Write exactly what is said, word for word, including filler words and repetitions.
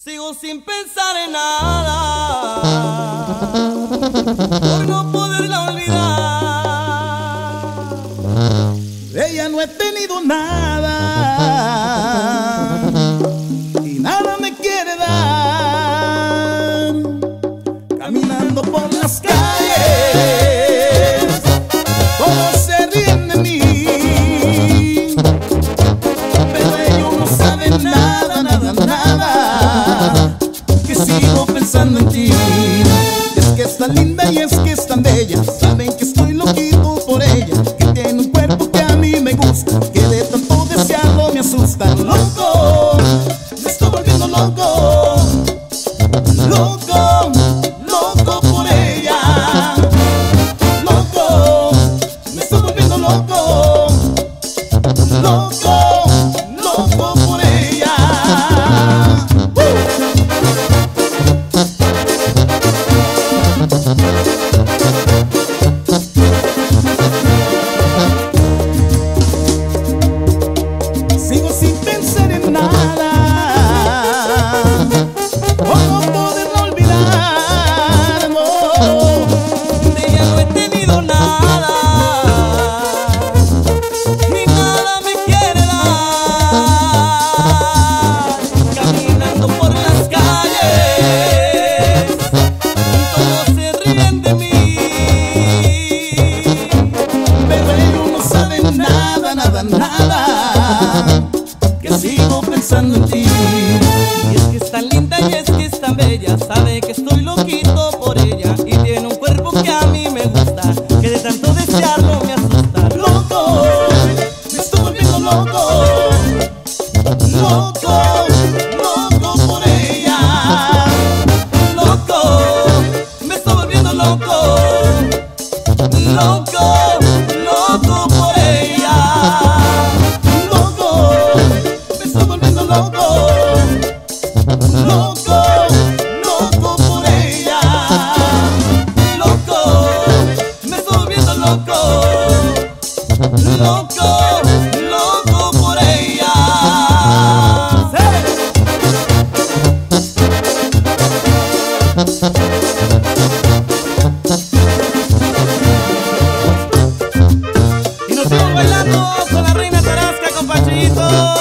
Sigo sin pensar en nada, por no poderla olvidar. De ella no he tenido nada y nada me quiere dar. Caminando por las calles, todos se ríen de mí, pero ellos no saben nada, nada, nada, que sigo pensando en ti. Es que es tan linda y es que es tan bella, saben que estoy loquito por ella, que tiene un cuerpo que a mí me gusta, que de tanto desearlo me asusta. Loco, me estoy volviendo loco, loco, loco por ella. Loco, me estoy volviendo loco, loco, loco por ella. Sigo sin pensar en nada, ¿cómo poderla olvidar? No. De ella no he tenido nada, ni nada me quiere dar. Caminando por las calles, todos se ríen de mí, Pero ellos no saben nada, nada, nada, que sigo pensando en ti. y es que es tan linda y es que es tan bella, sabe que estoy loquito por ella, y tiene un cuerpo que a mí me gusta, que de tanto desearlo me asusta. Loco, me estoy volviendo loco, loco, loco por ella. Loco, me estoy volviendo loco, loco, loco por ella. Loco, me estoy volviendo loco, loco, loco por ella. Loco, me estoy volviendo loco, loco, loco por ella. Y nos seguimos bailando con la reina Tarasca, con Panchito.